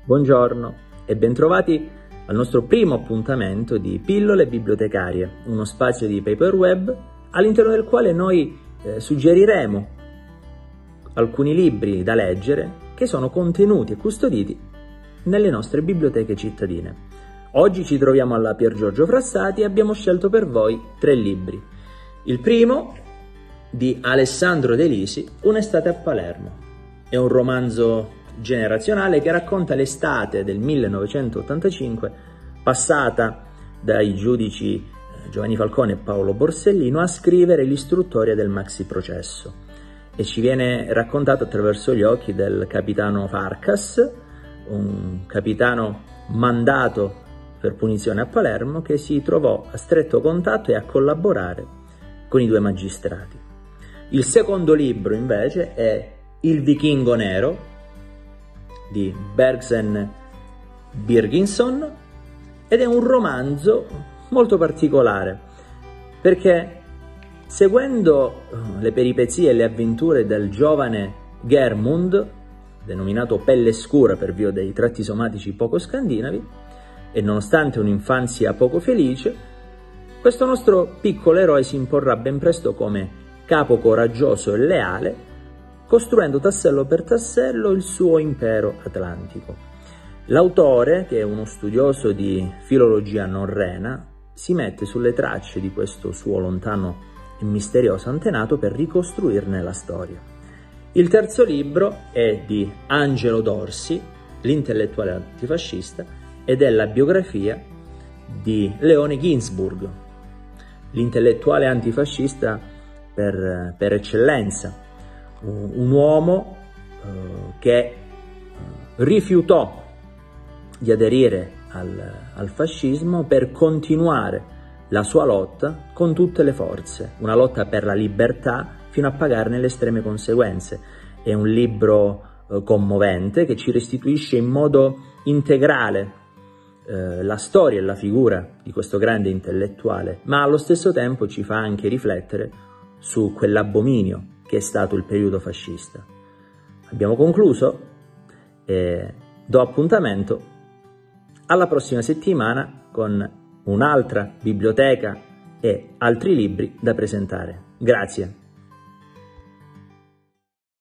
Buongiorno e bentrovati al nostro primo appuntamento di Pillole Bibliotecarie, uno spazio di Paperweb all'interno del quale noi suggeriremo alcuni libri da leggere che sono contenuti e custoditi nelle nostre biblioteche cittadine. Oggi ci troviamo alla Pier Giorgio Frassati e abbiamo scelto per voi 3 libri. Il primo, di Alessandro De Lisi, Un'estate a Palermo. È un romanzo generazionale che racconta l'estate del 1985 passata dai giudici Giovanni Falcone e Paolo Borsellino a scrivere l'istruttoria del maxi processo, e ci viene raccontato attraverso gli occhi del capitano Farkas, un capitano mandato per punizione a Palermo, che si trovò a stretto contatto e a collaborare con i 2 magistrati. Il secondo libro invece è Il vichingo nero di Bergsen Birginsson, ed è un romanzo molto particolare perché, seguendo le peripezie e le avventure del giovane Germund, denominato Pelle Scura per via dei tratti somatici poco scandinavi, e nonostante un'infanzia poco felice, questo nostro piccolo eroe si imporrà ben presto come capo coraggioso e leale, costruendo tassello per tassello il suo impero atlantico. L'autore, che è uno studioso di filologia norrena, si mette sulle tracce di questo suo lontano e misterioso antenato per ricostruirne la storia. Il terzo libro è di Angelo Dorsi, l'intellettuale antifascista, ed è la biografia di Leone Ginsburg, l'intellettuale antifascista per eccellenza. Un uomo che rifiutò di aderire al fascismo per continuare la sua lotta con tutte le forze, una lotta per la libertà fino a pagarne le estreme conseguenze. È un libro commovente che ci restituisce in modo integrale la storia e la figura di questo grande intellettuale, ma allo stesso tempo ci fa anche riflettere su quell'abominio che è stato il periodo fascista. Abbiamo concluso e do appuntamento alla prossima settimana con un'altra biblioteca e altri libri da presentare. Grazie.